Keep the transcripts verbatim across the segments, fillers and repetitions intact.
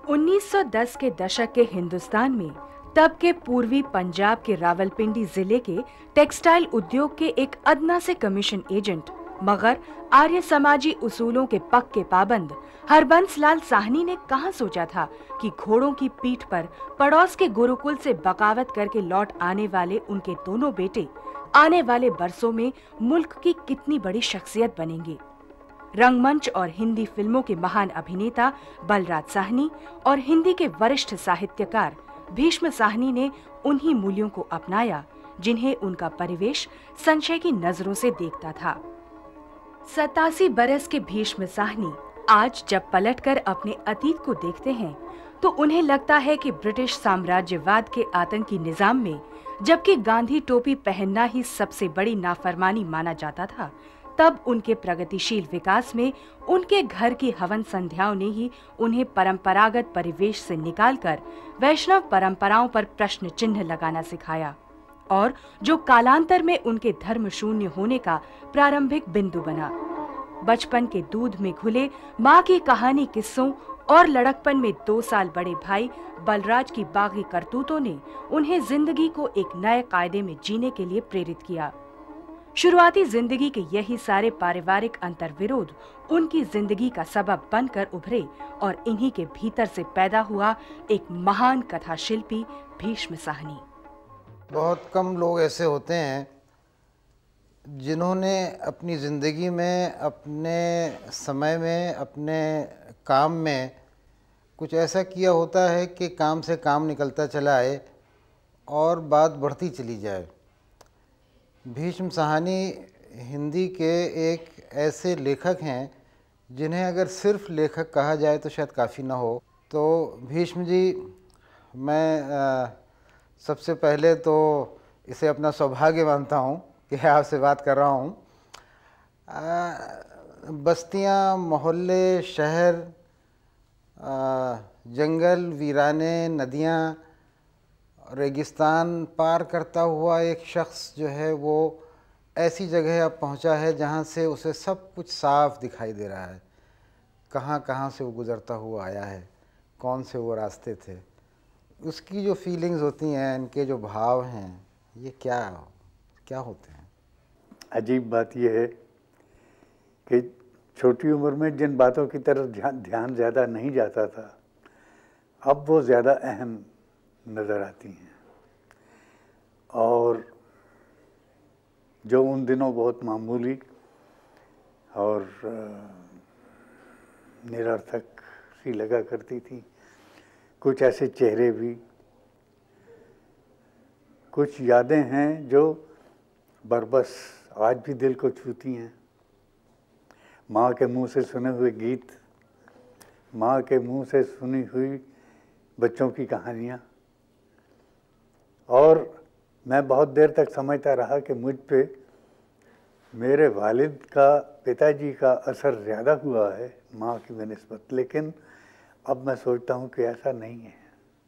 उन्नीस सौ दस के दशक के हिंदुस्तान में तब के पूर्वी पंजाब के रावलपिंडी जिले के टेक्सटाइल उद्योग के एक अदना से कमीशन एजेंट मगर आर्य समाजी उसूलों के पक्के पाबंद हरबंस लाल साहनी ने कहां सोचा था कि घोड़ों की पीठ पर पड़ोस के गुरुकुल से बगावत करके लौट आने वाले उनके दोनों बेटे आने वाले बरसों में मुल्क की कितनी बड़ी शख्सियत बनेंगे। रंगमंच और हिंदी फिल्मों के महान अभिनेता बलराज साहनी और हिंदी के वरिष्ठ साहित्यकार भीष्म साहनी ने उन्हीं मूल्यों को अपनाया जिन्हें उनका परिवेश संशय की नजरों से देखता था। सतासी बरस के भीष्म साहनी आज जब पलटकर अपने अतीत को देखते हैं तो उन्हें लगता है कि ब्रिटिश साम्राज्यवाद के आतंकी निजाम में जबकि गांधी टोपी पहनना ही सबसे बड़ी नाफरमानी माना जाता था, तब उनके प्रगतिशील विकास में उनके घर की हवन संध्याओं ने ही उन्हें परंपरागत परिवेश से निकालकर वैष्णव परंपराओं पर प्रश्न चिन्ह लगाना सिखाया और जो कालांतर में उनके धर्म शून्य होने का प्रारंभिक बिंदु बना। बचपन के दूध में घुले माँ की कहानी किस्सों और लड़कपन में दो साल बड़े भाई बलराज की बागी करतूतों ने उन्हें जिंदगी को एक नए कायदे में जीने के लिए प्रेरित किया। शुरुआती जिंदगी के यही सारे पारिवारिक अंतर्विरोध उनकी जिंदगी का सबब बनकर उभरे और इन्हीं के भीतर से पैदा हुआ एक महान कथा शिल्पी भीष्म साहनी। बहुत कम लोग ऐसे होते हैं जिन्होंने अपनी ज़िंदगी में, अपने समय में, अपने काम में कुछ ऐसा किया होता है कि काम से काम निकलता चला आए और बात बढ़ती चली जाए। भीष्म साहनी हिंदी के एक ऐसे लेखक हैं जिन्हें अगर सिर्फ लेखक कहा जाए तो शायद काफ़ी ना हो। तो भीष्म जी, मैं आ, सबसे पहले तो इसे अपना सौभाग्य मानता हूँ कि आपसे बात कर रहा हूँ। बस्तियाँ, मोहल्ले, शहर, आ, जंगल, वीराने, नदियाँ, रेगिस्तान पार करता हुआ एक शख्स जो है वो ऐसी जगह अब पहुंचा है जहां से उसे सब कुछ साफ दिखाई दे रहा है। कहां कहां से वो गुजरता हुआ आया है, कौन से वो रास्ते थे, उसकी जो फीलिंग्स होती हैं, इनके जो भाव हैं, ये क्या क्या होते हैं। अजीब बात यह है कि छोटी उम्र में जिन बातों की तरफ ध्यान ध्यान ज़्यादा नहीं जाता था, अब वो ज़्यादा अहम नज़र आती हैं और जो उन दिनों बहुत मामूली और निरर्थक सी लगा करती थी, कुछ ऐसे चेहरे भी, कुछ यादें हैं जो बरबस आज भी दिल को छूती हैं। माँ के मुंह से सुने हुए गीत, माँ के मुंह से सुनी हुई बच्चों की कहानियाँ। और मैं बहुत देर तक समझता रहा कि मुझ पे मेरे वालिद का, पिताजी का असर ज़्यादा हुआ है माँ की बनिस्बत, लेकिन अब मैं सोचता हूँ कि ऐसा नहीं है।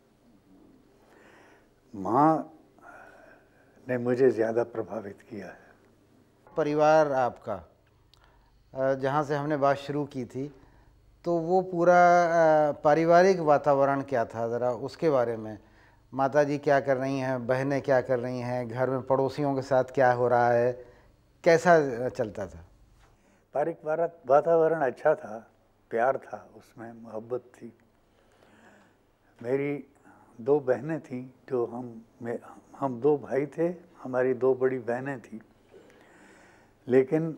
माँ ने मुझे ज़्यादा प्रभावित किया है। परिवार आपका, जहाँ से हमने बात शुरू की थी, तो वो पूरा पारिवारिक वातावरण क्या था, ज़रा उसके बारे में। माताजी क्या कर रही हैं, बहनें क्या कर रही हैं, घर में पड़ोसियों के साथ क्या हो रहा है, कैसा चलता था? पारिवारिक वातावरण अच्छा था, प्यार था उसमें, मोहब्बत थी। मेरी दो बहनें थीं जो हम में हम दो भाई थे, हमारी दो बड़ी बहनें थीं, लेकिन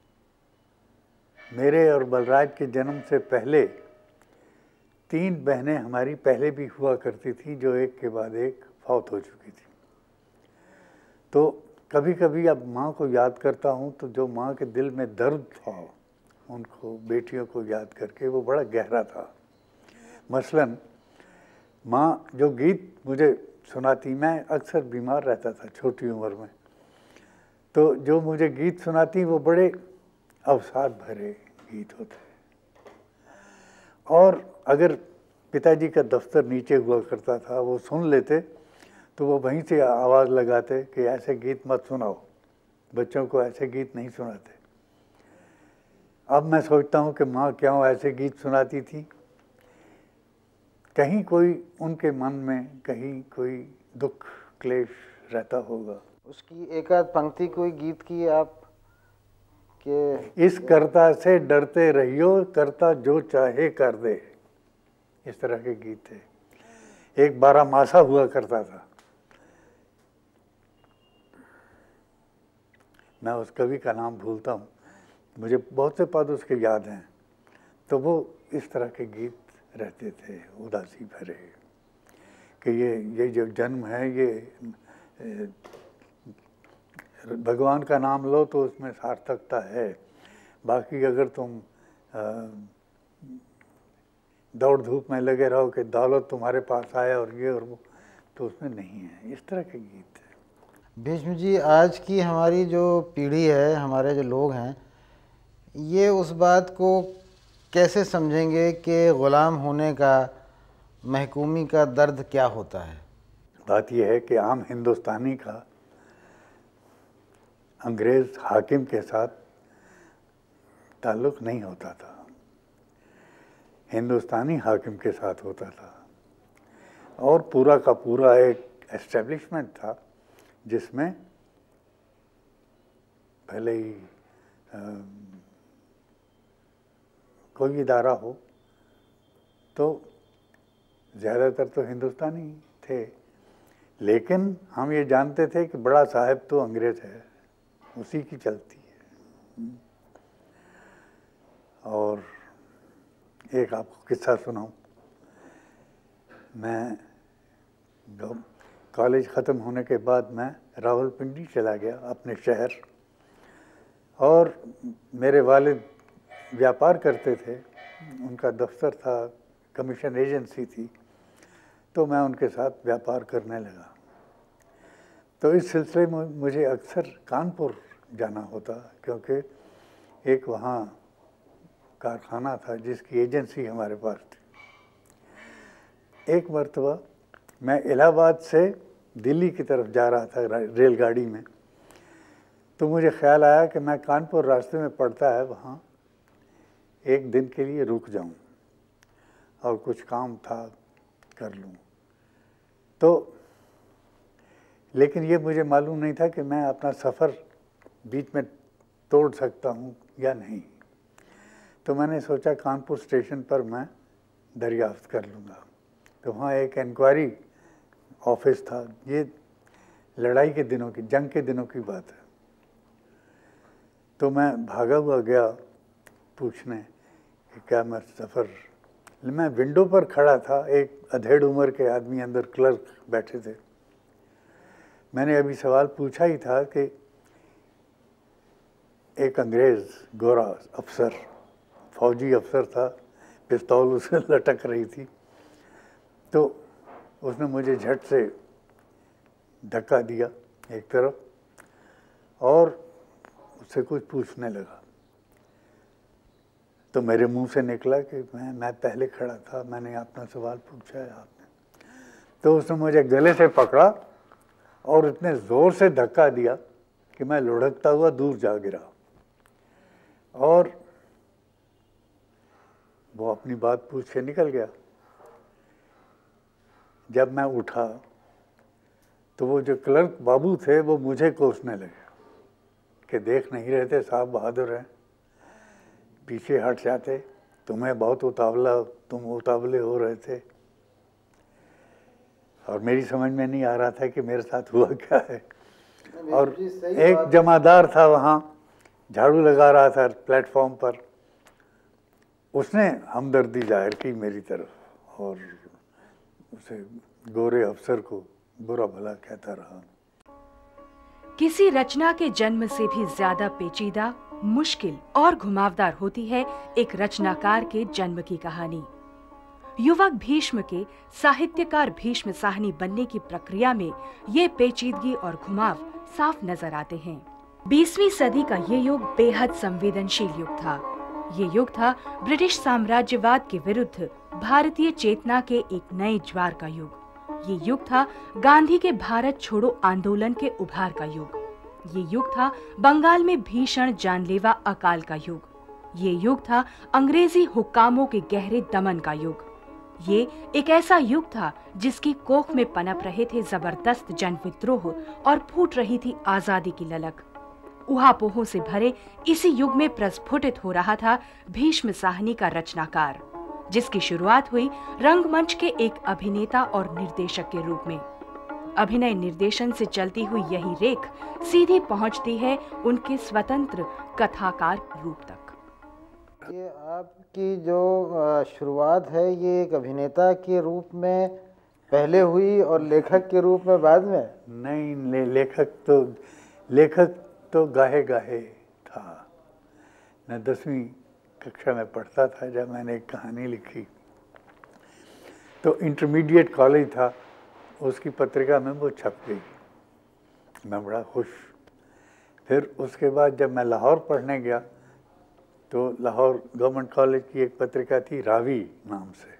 मेरे और बलराज के जन्म से पहले तीन बहनें हमारी पहले भी हुआ करती थी जो एक के बाद एक फौत हो चुकी थी। तो कभी कभी अब माँ को याद करता हूँ तो जो माँ के दिल में दर्द था उनको बेटियों को याद करके, वो बड़ा गहरा था। मसलन माँ जो गीत मुझे सुनाती, मैं अक्सर बीमार रहता था छोटी उम्र में, तो जो मुझे गीत सुनाती वो बड़े अवसाद भरे गीत होते। और अगर पिताजी का दफ्तर नीचे हुआ करता था, वो सुन लेते तो वो वहीं से आवाज़ लगाते कि ऐसे गीत मत सुनाओ, बच्चों को ऐसे गीत नहीं सुनाते। अब मैं सोचता हूँ कि माँ क्यों ऐसे गीत सुनाती थी। कहीं कोई उनके मन में कहीं कोई दुख क्लेश रहता होगा। उसकी एक आध पंक्ति कोई गीत की आप के इस कर्ता से डरते रहियो, कर्ता जो चाहे कर दे, इस तरह के गीत थे। एक बारहमासा हुआ करता था, मैं उस कवि का नाम भूलता हूँ, मुझे बहुत से पद उसके याद हैं। तो वो इस तरह के गीत रहते थे, उदासी भरे, कि ये ये जो जन्म है ये भगवान का नाम लो तो उसमें सार्थकता है, बाकी अगर तुम दौड़ धूप में लगे रहो कि दौलत तुम्हारे पास आए और ये और वो, तो उसमें नहीं है। इस तरह के गीत है। भीष्म जी, आज की हमारी जो पीढ़ी है, हमारे जो लोग हैं, ये उस बात को कैसे समझेंगे कि ग़ुलाम होने का, महकूमी का दर्द क्या होता है? बात यह है कि आम हिंदुस्तानी का अंग्रेज़ हाकिम के साथ ताल्लुक़ नहीं होता था, हिंदुस्तानी हाकिम के साथ होता था। और पूरा का पूरा एक एस्टेब्लिशमेंट था जिसमें भले ही आ, कोई इदारा हो तो ज़्यादातर तो हिंदुस्तानी थे, लेकिन हम ये जानते थे कि बड़ा साहब तो अंग्रेज़ है, उसी की चलती है। और एक आपको किस्सा सुनाऊं। मैं कॉलेज ख़त्म होने के बाद मैं रावलपिंडी चला गया अपने शहर, और मेरे वालिद व्यापार करते थे, उनका दफ्तर था, कमीशन एजेंसी थी, तो मैं उनके साथ व्यापार करने लगा। तो इस सिलसिले में मुझे अक्सर कानपुर जाना होता, क्योंकि एक वहाँ कारखाना था जिसकी एजेंसी हमारे पास थी। एक मरतबा मैं इलाहाबाद से दिल्ली की तरफ जा रहा था रेलगाड़ी में, तो मुझे ख्याल आया कि मैं कानपुर रास्ते में पड़ता है, वहाँ एक दिन के लिए रुक जाऊँ और कुछ काम था कर लूँ। तो लेकिन ये मुझे मालूम नहीं था कि मैं अपना सफ़र बीच में तोड़ सकता हूँ या नहीं। तो मैंने सोचा कानपुर स्टेशन पर मैं दरियाफ्त कर लूँगा। तो वहाँ एक इंक्वायरी ऑफिस था, ये लड़ाई के दिनों की, जंग के दिनों की बात है। तो मैं भागा हुआ गया पूछने कि क्या मैं सफ़र, मैं विंडो पर खड़ा था, एक अधेड़ उम्र के आदमी अंदर क्लर्क बैठे थे। मैंने अभी सवाल पूछा ही था कि एक अंग्रेज़ गोरा अफसर, फौजी अफसर था, पिस्तौल उसे लटक रही थी, तो उसने मुझे झट से धक्का दिया एक तरफ और उससे कुछ पूछने लगा। तो मेरे मुंह से निकला कि मैं मैं पहले खड़ा था, मैंने अपना सवाल पूछा है आपने। तो उसने मुझे गले से पकड़ा और इतने ज़ोर से धक्का दिया कि मैं लुढ़कता हुआ दूर जा गिरा, और वो अपनी बात पूछ के निकल गया। जब मैं उठा तो वो जो क्लर्क बाबू थे वो मुझे कोसने लगे कि देख नहीं रहे थे साहब बहादुर हैं, पीछे हट जाते, तुम्हें बहुत उतावला, तुम उतावले हो रहे थे। और मेरी समझ में नहीं आ रहा था कि मेरे साथ हुआ क्या है। और एक जमादार था वहाँ, झाड़ू लगा रहा था प्लेटफॉर्म पर, उसने हमदर्दी जाहिर की मेरी तरफ और उसे गोरे अफसर को बुरा भला कहता रहा। किसी रचना के जन्म से भी ज्यादा पेचीदा, मुश्किल और घुमावदार होती है एक रचनाकार के जन्म की कहानी। युवक भीष्म के साहित्यकार भीष्म साहनी बनने की प्रक्रिया में ये पेचीदगी और घुमाव साफ नजर आते हैं। बीसवीं सदी का ये युग बेहद संवेदनशील युग था। ये युग था ब्रिटिश साम्राज्यवाद के विरुद्ध भारतीय चेतना के एक नए ज्वार का युग। ये युग था गांधी के भारत छोड़ो आंदोलन के उभार का युग। ये युग था बंगाल में भीषण जानलेवा अकाल का युग। ये युग था अंग्रेजी हुक्कामों के गहरे दमन का युग। ये एक ऐसा युग था जिसकी कोख में पनप रहे थे जबरदस्त जन विद्रोह और फूट रही थी आजादी की ललक। उहापोहों से भरे इसी युग में प्रस्फुटित हो रहा था भीष्म साहनी का रचनाकार, जिसकी शुरुआत हुई रंगमंच के एक अभिनेता और निर्देशक के रूप में। अभिनय निर्देशन से चलती हुई यही रेख सीधी पहुंचती है उनके स्वतंत्र कथाकार रूप तक। ये आपकी जो शुरुआत है ये एक अभिनेता के रूप में पहले हुई और लेखक के रूप में बाद में? नहीं, ले, लेखक तो लेखक तो गाहे गाहे था। मैं दसवीं कक्षा में पढ़ता था जब मैंने एक कहानी लिखी, तो इंटरमीडिएट कॉलेज था, उसकी पत्रिका में वो छप गई। मैं बड़ा खुश। फिर उसके बाद जब मैं लाहौर पढ़ने गया तो लाहौर गवर्नमेंट कॉलेज की एक पत्रिका थी रावी नाम से,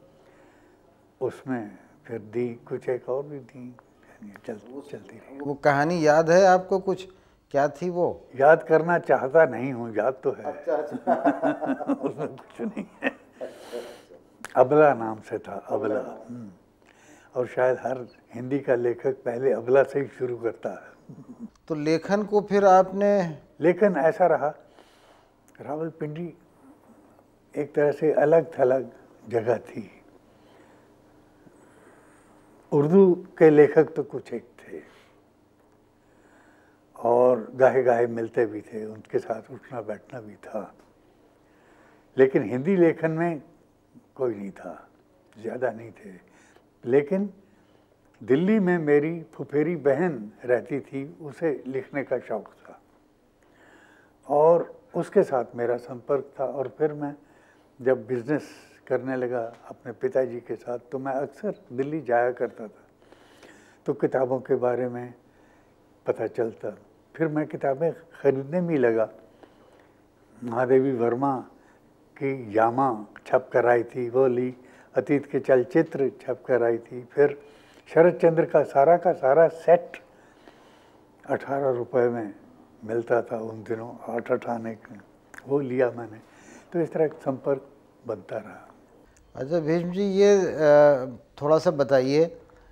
उसमें फिर दी, कुछ एक और भी दी, चल, चलती रही। वो कहानी याद है आपको कुछ? क्या थी वो? याद करना चाहता नहीं हूँ, याद तो है। अच्छा, अच्छा। उसमें कुछ नहीं है। अबला नाम से था, अबला। और शायद हर हिंदी का लेखक पहले अबला से ही शुरू करता है। तो लेखन को फिर आपने? लेखन ऐसा रहा, रावलपिंडी एक तरह से अलग थलग जगह थी। उर्दू के लेखक तो कुछ एक थे और गाहे गाहे मिलते भी थे, उनके साथ उठना बैठना भी था, लेकिन हिंदी लेखन में कोई नहीं था, ज़्यादा नहीं थे। लेकिन दिल्ली में मेरी फुफेरी बहन रहती थी, उसे लिखने का शौक़ था और उसके साथ मेरा संपर्क था। और फिर मैं जब बिज़नेस करने लगा अपने पिताजी के साथ, तो मैं अक्सर दिल्ली जाया करता था, तो किताबों के बारे में पता चलता। फिर मैं किताबें खरीदने में लगा। महादेवी वर्मा की यामा छप कर आई थी, वो ली। अतीत के चलचित्र छप कर आई थी। फिर शरद चंद्र का सारा का सारा सेट अठारह रुपए में मिलता था उन दिनों, आठ आठ आने के, वो लिया मैंने। तो इस तरह संपर्क बनता रहा। अच्छा भीष्म जी, ये थोड़ा सा बताइए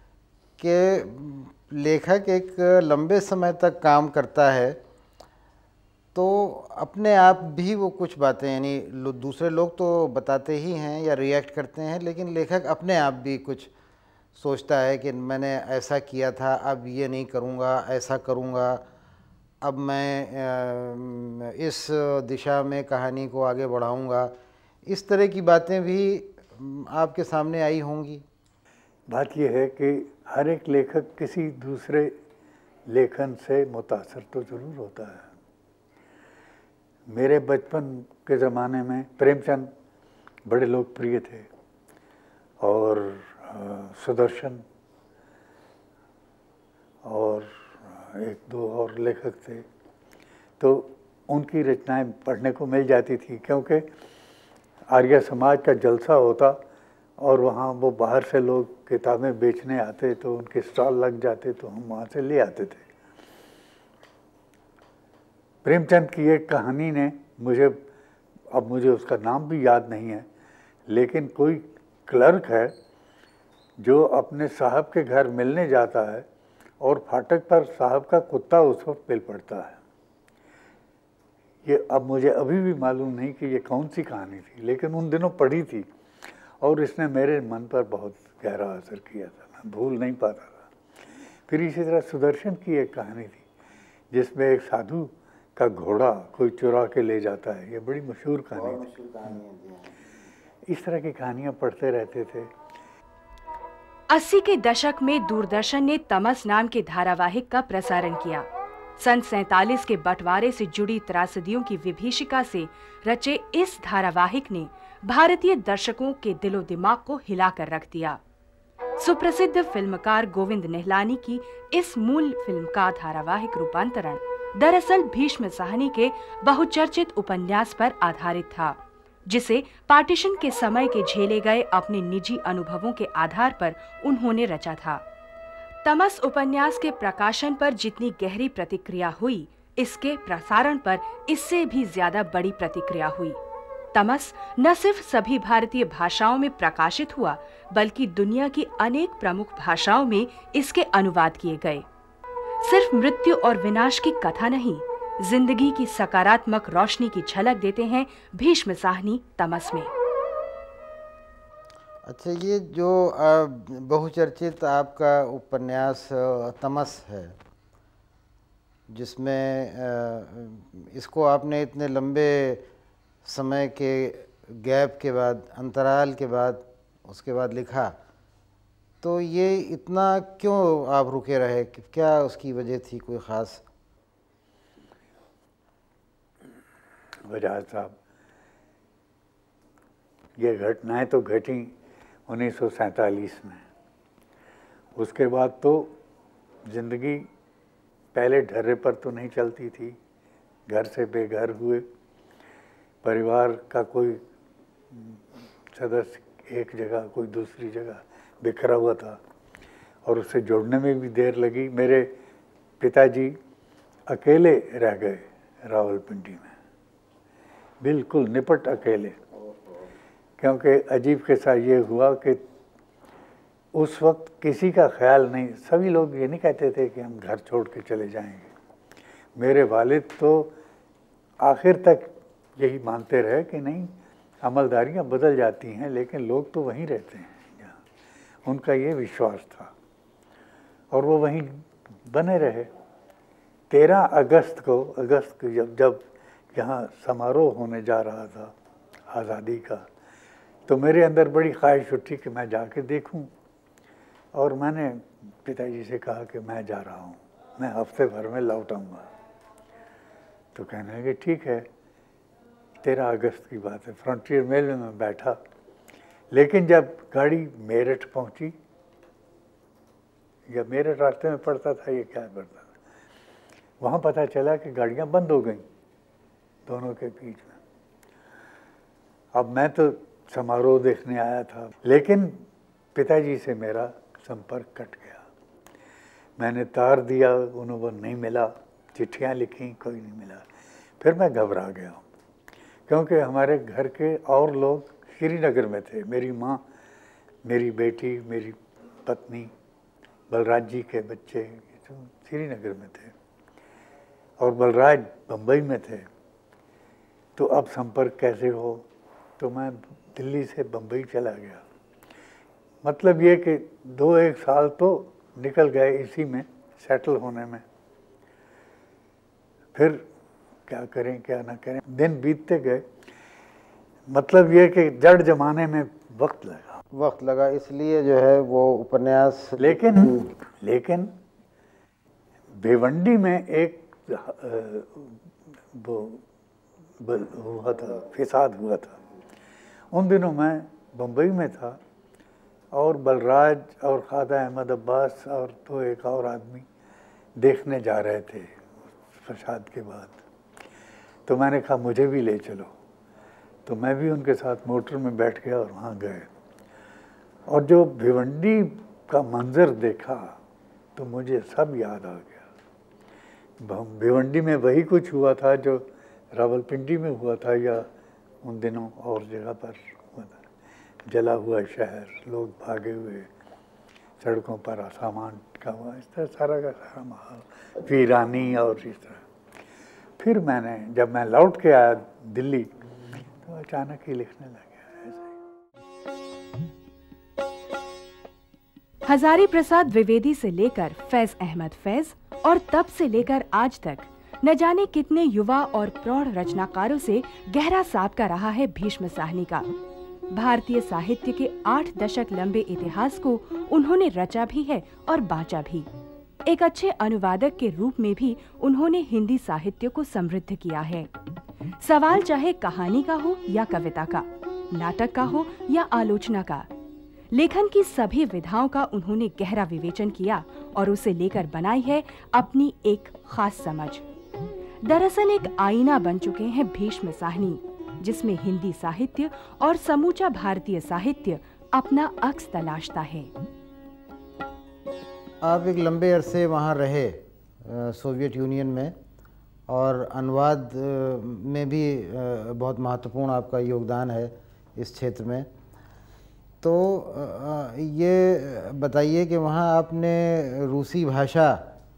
कि लेखक एक लंबे समय तक काम करता है तो अपने आप भी वो कुछ बातें, यानी लो, दूसरे लोग तो बताते ही हैं या रिएक्ट करते हैं, लेकिन लेखक अपने आप भी कुछ सोचता है कि मैंने ऐसा किया था, अब ये नहीं करूँगा, ऐसा करूँगा, अब मैं इस दिशा में कहानी को आगे बढ़ाऊँगा। इस तरह की बातें भी आपके सामने आई होंगी? बात यह है कि हर एक लेखक किसी दूसरे लेखन से मुतासर तो ज़रूर होता है। मेरे बचपन के ज़माने में प्रेमचंद बड़े लोकप्रिय थे और सुदर्शन और एक दो और लेखक थे, तो उनकी रचनाएं पढ़ने को मिल जाती थी, क्योंकि आर्य समाज का जलसा होता और वहाँ वो बाहर से लोग किताबें बेचने आते, तो उनके स्टॉल लग जाते, तो हम वहाँ से ले आते थे। प्रेमचंद की एक कहानी ने मुझे, अब मुझे उसका नाम भी याद नहीं है, लेकिन कोई क्लर्क है जो अपने साहब के घर मिलने जाता है और फाटक पर साहब का कुत्ता उस वक्त पिल पड़ता है। ये अब मुझे अभी भी मालूम नहीं कि ये कौन सी कहानी थी, लेकिन उन दिनों पढ़ी थी और इसने मेरे मन पर बहुत गहरा असर किया था, मैं भूल नहीं पाता था। फिर इसी तरह सुदर्शन की एक कहानी थी जिसमें एक साधु का घोड़ा कोई चुरा के ले जाता है, ये बड़ी मशहूर कहानी थी। इस तरह की कहानियाँ पढ़ते रहते थे। अस्सी के दशक में दूरदर्शन ने तमस नाम के धारावाहिक का प्रसारण किया। सन सैतालीस के बंटवारे से जुड़ी त्रासदियों की विभीषिका से रचे इस धारावाहिक ने भारतीय दर्शकों के दिलो दिमाग को हिलाकर रख दिया। सुप्रसिद्ध फिल्मकार गोविंद निहलानी की इस मूल फिल्म का धारावाहिक रूपांतरण दरअसल भीष्म साहनी के बहुचर्चित उपन्यास पर आधारित था, जिसे पार्टीशन के समय के झेले गए अपने निजी अनुभवों के आधार पर उन्होंने रचा था। तमस उपन्यास के प्रकाशन पर जितनी गहरी प्रतिक्रिया हुई, इसके प्रसारण पर इससे भी ज्यादा बड़ी प्रतिक्रिया हुई। तमस न सिर्फ सभी भारतीय भाषाओं में प्रकाशित हुआ, बल्कि दुनिया की अनेक प्रमुख भाषाओं में इसके अनुवाद किए गए। सिर्फ मृत्यु और विनाश की कथा नहीं, जिंदगी की सकारात्मक रोशनी की झलक देते हैं भीष्म साहनी तमस में। अच्छा, ये जो बहुचर्चित आपका उपन्यास तमस है, जिसमें इसको आपने इतने लंबे समय के गैप के बाद, अंतराल के बाद, उसके बाद लिखा, तो ये इतना क्यों आप रुके रहे? क्या उसकी वजह थी, कोई ख़ास? वजाहत साहब, ये घटनाएं तो घटी उन्नीस सौ सैंतालीस में। उसके बाद तो ज़िंदगी पहले ढर्रे पर तो नहीं चलती थी, घर से बेघर हुए, परिवार का कोई सदस्य एक जगह, कोई दूसरी जगह बिखरा हुआ था और उससे जुड़ने में भी देर लगी। मेरे पिताजी अकेले रह गए रावलपिंडी में, बिल्कुल निपट अकेले, क्योंकि अजीब के साथ ये हुआ कि उस वक्त किसी का ख्याल नहीं, सभी लोग ये नहीं कहते थे कि हम घर छोड़ के चले जाएंगे। मेरे वालिद तो आखिर तक यही मानते रहे कि नहीं, अमलदारियां बदल जाती हैं लेकिन लोग तो वहीं रहते हैं यहाँ, उनका ये विश्वास था और वो वहीं बने रहे। तेरह अगस्त को अगस्त को जब जब यहाँ समारोह होने जा रहा था आज़ादी का, तो मेरे अंदर बड़ी ख्वाहिश उठी कि मैं जाके देखूं, और मैंने पिताजी से कहा कि मैं जा रहा हूँ, मैं हफ्ते भर में लौट आऊँगा। तो कहने लगे ठीक है। तेरह अगस्त की बात है, फ्रंटियर मेल में मैं बैठा, लेकिन जब गाड़ी मेरठ पहुँची, या मेरठ रास्ते में पड़ता था, ये क्या पड़ता था, वहाँ पता चला कि गाड़ियाँ बंद हो गई दोनों के बीच में। अब मैं तो समारोह देखने आया था, लेकिन पिताजी से मेरा संपर्क कट गया। मैंने तार दिया, उन्होंने नहीं मिला, चिट्ठियाँ लिखी, कोई नहीं मिला। फिर मैं घबरा गया, क्योंकि हमारे घर के और लोग श्रीनगर में थे। मेरी माँ, मेरी बेटी, मेरी पत्नी, बलराज जी के बच्चे तो श्रीनगर में थे और बलराज बम्बई में थे। तो अब संपर्क कैसे हो? तो मैं दिल्ली से बम्बई चला गया। मतलब ये कि दो एक साल तो निकल गए इसी में सेटल होने में। फिर क्या करें क्या ना करें, दिन बीतते गए। मतलब ये कि जड़ जमाने में वक्त लगा वक्त लगा इसलिए जो है वो उपन्यास। लेकिन लेकिन भिवंडी में एक वो हुआ था, फिसाद हुआ था। उन दिनों मैं बम्बई में था और बलराज और ख्वाजा अहमद अब्बास और तो एक और आदमी देखने जा रहे थे फसाद के बाद। तो मैंने कहा मुझे भी ले चलो, तो मैं भी उनके साथ मोटर में बैठ गया और वहाँ गए। और जो भिवंडी का मंजर देखा तो मुझे सब याद आ गया। भिवंडी में वही कुछ हुआ था जो रावलपिंडी में हुआ था या उन दिनों और जगह पर हुआ था। जला हुआ शहर, लोग भागे हुए, सड़कों पर सामान का हुआ, इस तरह सारा का सारा माहौल, वीरानी और इस तरह। फिर मैंने जब मैं लौट के आया दिल्ली तो अचानक ही लिखने लग गया ऐसे। हजारी प्रसाद द्विवेदी से लेकर फैज अहमद फैज और तब से लेकर आज तक न जाने कितने युवा और प्रौढ़ रचनाकारों से गहरा साबका रहा है भीष्म साहनी का। भारतीय साहित्य के आठ दशक लंबे इतिहास को उन्होंने रचा भी है और बांचा भी। एक अच्छे अनुवादक के रूप में भी उन्होंने हिंदी साहित्य को समृद्ध किया है। सवाल चाहे कहानी का हो या कविता का, नाटक का हो या आलोचना का, लेखन की सभी विधाओं का उन्होंने गहरा विवेचन किया और उसे लेकर बनाई है अपनी एक खास समझ। दरअसल एक आईना बन चुके हैं भीष्म साहनी, जिसमें हिंदी साहित्य और समूचा भारतीय साहित्य अपना अक्स तलाशता है। आप एक लंबे अरसे वहाँ रहे सोवियत यूनियन में और अनुवाद में भी बहुत महत्वपूर्ण आपका योगदान है इस क्षेत्र में। तो ये बताइए कि वहाँ आपने रूसी भाषा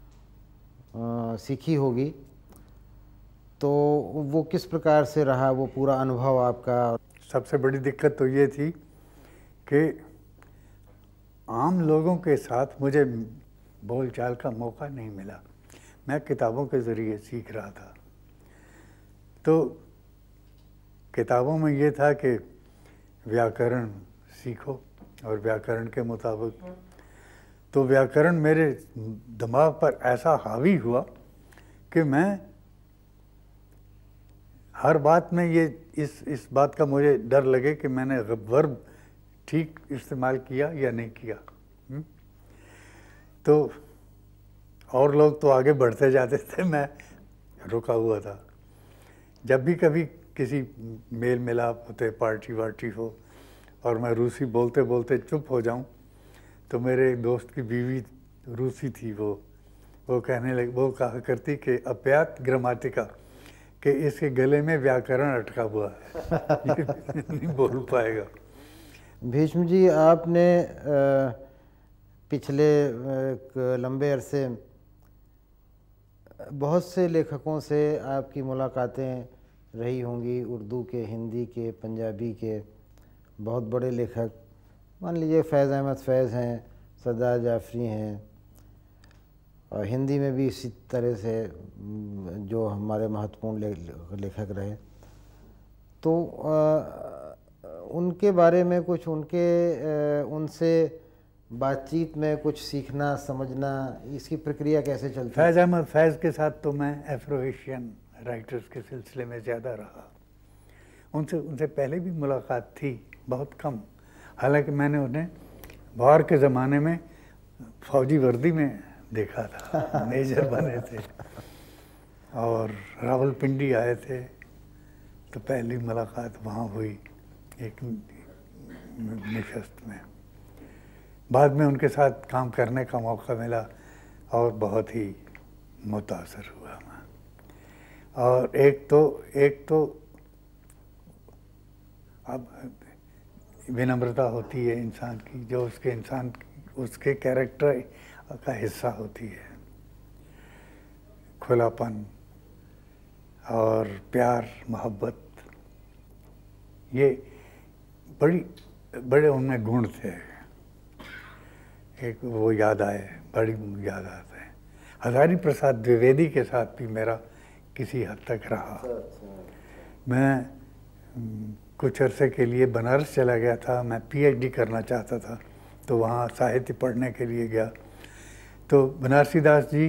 सीखी होगी, तो वो किस प्रकार से रहा वो पूरा अनुभव आपका? सबसे बड़ी दिक्कत तो ये थी कि आम लोगों के साथ मुझे बोलचाल का मौका नहीं मिला। मैं किताबों के ज़रिए सीख रहा था। तो किताबों में ये था कि व्याकरण सीखो और व्याकरण के मुताबिक, तो व्याकरण मेरे दिमाग पर ऐसा हावी हुआ कि मैं हर बात में ये इस इस बात का मुझे डर लगे कि मैंने वर्ब ठीक इस्तेमाल किया या नहीं किया। हुँ? तो और लोग तो आगे बढ़ते जाते थे, मैं रुका हुआ था। जब भी कभी किसी मेल मिलाप होते, पार्टी वार्टी हो, और मैं रूसी बोलते बोलते चुप हो जाऊं, तो मेरे एक दोस्त की बीवी रूसी थी, वो वो कहने लगी, वो कहा करती कि अप्यात ग्रामाटिका, कि इसके गले में व्याकरण अटका हुआ है, नहीं बोल पाएगा। भीष्म जी, आपने पिछले एक लंबे अरसे बहुत से लेखकों से आपकी मुलाकातें रही होंगी, उर्दू के, हिंदी के, पंजाबी के बहुत बड़े लेखक, मान लीजिए फैज़ अहमद फैज़ हैं, सरदार जाफरी हैं, और हिंदी में भी इसी तरह से जो हमारे महत्वपूर्ण ले, लेखक रहे। तो आ, उनके बारे में कुछ, उनके आ, उनसे बातचीत में कुछ सीखना समझना, इसकी प्रक्रिया कैसे चलती है? फैज़ अहमद फैज़ के साथ तो मैं एफ्रो एशियन राइटर्स के सिलसिले में ज़्यादा रहा। उनसे उनसे पहले भी मुलाकात थी, बहुत कम। हालांकि मैंने उन्हें बाहर के ज़माने में फौजी वर्दी में देखा था, मेजर बने थे, और रावलपिंडी आए थे, तो पहली मुलाकात वहाँ हुई एक निशस्त में। बाद में उनके साथ काम करने का मौका मिला और बहुत ही मुतासर हुआ मैं। और एक तो एक तो अब विनम्रता होती है इंसान की, जो उसके इंसान उसके कैरेक्टर का हिस्सा होती है, खुलापन और प्यार मोहब्बत, ये बड़ी बड़े उनमें गुण थे। एक वो याद आए, बड़ी याद आते हैं। हजारी प्रसाद द्विवेदी के साथ भी मेरा किसी हद तक रहा। मैं कुछ अरसे के लिए बनारस चला गया था, मैं पीएचडी करना चाहता था, तो वहाँ साहित्य पढ़ने के लिए गया। तो बनारसी दास जी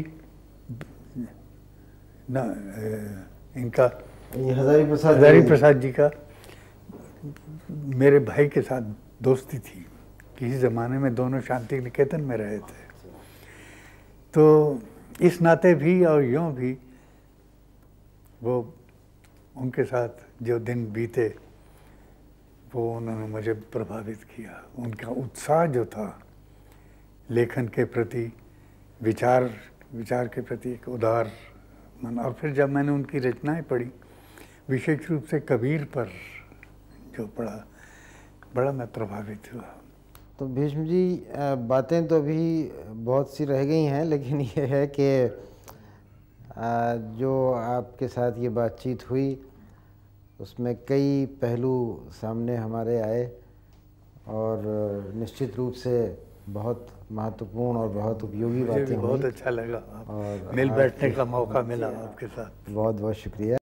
ना, इनका हजारी प्रसाद हजारी प्रसाद जी का मेरे भाई के साथ दोस्ती थी। किसी ज़माने में दोनों शांति निकेतन में रहे थे। तो इस नाते भी और यूँ भी वो उनके साथ जो दिन बीते, वो उन्होंने मुझे प्रभावित किया। उनका उत्साह जो था लेखन के प्रति, विचार विचार के प्रति एक उदार मन। और फिर जब मैंने उनकी रचनाएं पढ़ी, विशेष रूप से कबीर पर जो पढ़ा, बड़ा मैं प्रभावित हुआ। तो भीष्म जी, बातें तो अभी बहुत सी रह गई हैं, लेकिन ये है कि जो आपके साथ ये बातचीत हुई उसमें कई पहलू सामने हमारे आए, और निश्चित रूप से बहुत महत्वपूर्ण और बहुत उपयोगी बातें हुई। बहुत अच्छा लगा, और मिल बैठने का मौका मिला आपके साथ। बहुत बहुत शुक्रिया।